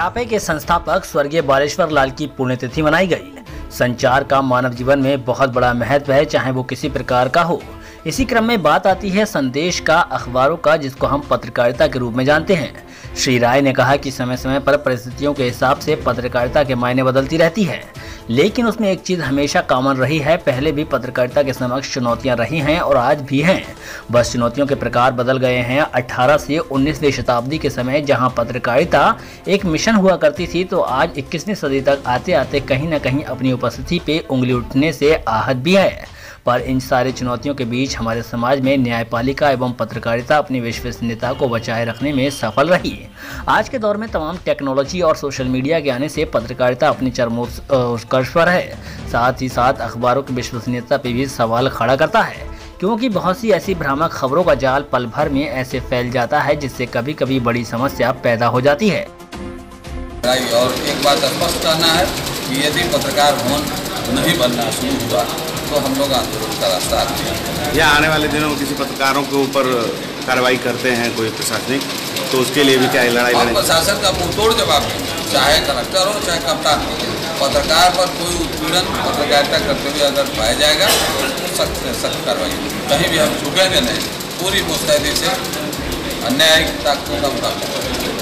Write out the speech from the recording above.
जापे के संस्थापक स्वर्गीय बालेश्वर लाल की पुण्यतिथि मनाई गई। संचार का मानव जीवन में बहुत बड़ा महत्व है, चाहे वो किसी प्रकार का हो। इसी क्रम में बात आती है संदेश का, अखबारों का, जिसको हम पत्रकारिता के रूप में जानते हैं। श्री राय ने कहा कि समय समय पर परिस्थितियों के हिसाब से पत्रकारिता के मायने बदलती रहती है, लेकिन उसमें एक चीज़ हमेशा कॉमन रही है। पहले भी पत्रकारिता के समक्ष चुनौतियां रही हैं और आज भी हैं, बस चुनौतियों के प्रकार बदल गए हैं। 18 से 19वीं शताब्दी के समय जहां पत्रकारिता एक मिशन हुआ करती थी, तो आज 21वीं सदी तक आते आते कहीं न कहीं अपनी उपस्थिति पे उंगली उठने से आहत भी है। पर इन सारी चुनौतियों के बीच हमारे समाज में न्यायपालिका एवं पत्रकारिता अपनी विश्वसनीयता को बचाए रखने में सफल रही। आज के दौर में तमाम टेक्नोलॉजी और सोशल मीडिया के आने से पत्रकारिता अपनी चरमोत्कर्ष पर है। साथ ही साथ अखबारों की विश्वसनीयता पर भी सवाल खड़ा करता है, क्योंकि बहुत सी ऐसी भ्रामक खबरों का जाल पल भर में ऐसे फैल जाता है जिससे कभी कभी बड़ी समस्या पैदा हो जाती है। और एक बात स्पष्ट करना है कि यदि पत्रकार भवन नहीं बनना शुरू हुआ तो हम लोग आंदोलन का रास्ता आते हैं। या आने वाले दिनों में किसी पत्रकारों के ऊपर कार्रवाई करते हैं कोई प्रशासनिक, तो उसके लिए भी क्या लड़ाई लड़ेंगे? प्रशासन का मुंहतोड़ जवाब है, चाहे कलेक्टर हो चाहे कप्तान हो। पत्रकार पर कोई उत्पीड़न पत्रकारिता करते हुए अगर पाया जाएगा तो सख्त से सख्त कार्रवाई होगी। कहीं भी हम झुकेंगे नहीं, पूरी मुस्तैदी से अन्यायिकता को कम करना।